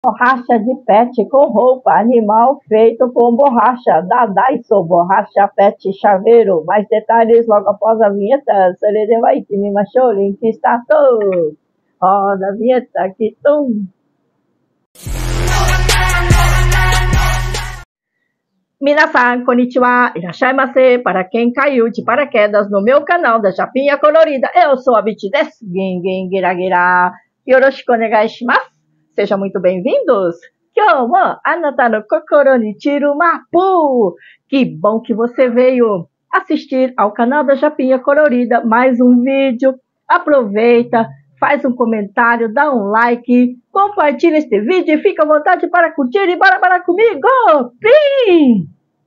Borracha de pet com roupa, animal feito com borracha, da Daiso, borracha pet chaveiro. Mais detalhes logo após a vinheta. Vai que me machou, link está todo. Roda a vinheta aqui, tum. Minasan, konnichiwa, irashaimase. Para quem caiu de paraquedas no meu canal da Japinha Colorida, eu sou a Biti desu. Gengen gira. Yoroshiku onegai shimasu. Sejam muito bem-vindos! Kyoumo anata no kokoro ni chiru mapu! Que bom que você veio assistir ao canal da Japinha Colorida. Mais um vídeo. Aproveita, faz um comentário, dá um like, compartilha este vídeo e fica à vontade para curtir e bora comigo! Pim!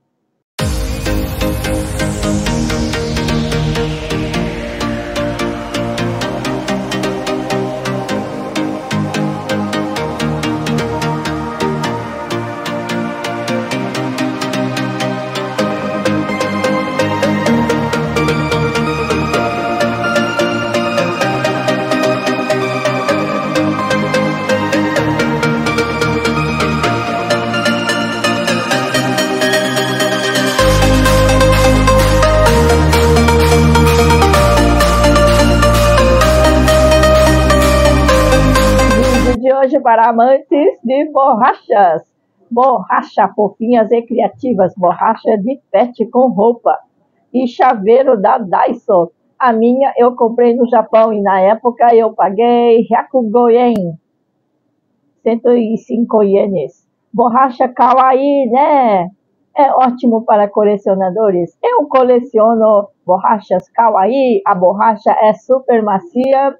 De hoje para amantes de borrachas, borracha fofinhas e criativas, borracha de pet com roupa e chaveiro da Daiso. A minha eu comprei no Japão e na época eu paguei 105 ien, 105 ienes. Borracha kawaii, né? É ótimo para colecionadores. Eu coleciono borrachas kawaii, a borracha é super macia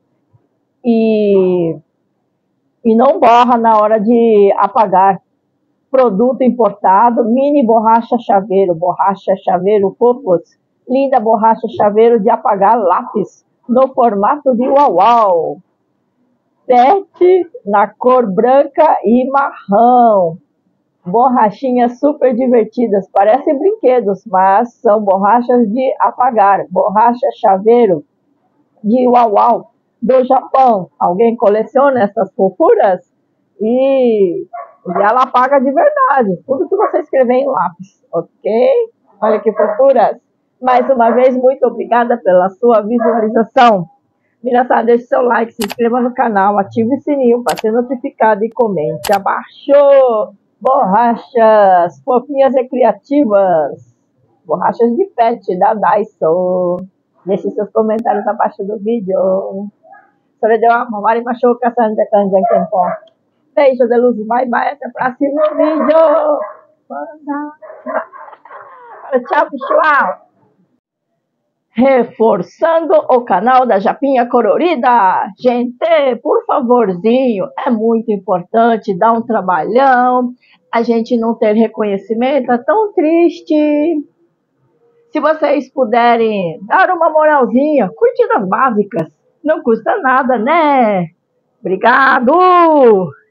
e não borra na hora de apagar. Produto importado, mini borracha chaveiro fofos, linda borracha chaveiro de apagar lápis, no formato de uau-uau. Pet na cor branca e marrom. Borrachinhas super divertidas, parecem brinquedos, mas são borrachas de apagar. Borracha chaveiro de uau-uau. Do Japão. Alguém coleciona essas fofuras e ela apaga de verdade. Tudo que você escrever em lápis, ok? Olha que fofuras. Mais uma vez, muito obrigada pela sua visualização. Minasan, deixe seu like, se inscreva no canal, ative o sininho para ser notificado e comente abaixo. Borrachas fofinhas e criativas. Borrachas de pet da Daiso. Deixe seus comentários abaixo do vídeo. Beijo de luz, bye bye, até o próximo vídeo. Tchau, pessoal. Reforçando o canal da Japinha Colorida. Gente, por favorzinho, é muito importante, dá um trabalhão. A gente não ter reconhecimento é tão triste. Se vocês puderem dar uma moralzinha, curtidas básicas. Não custa nada, né? Obrigado!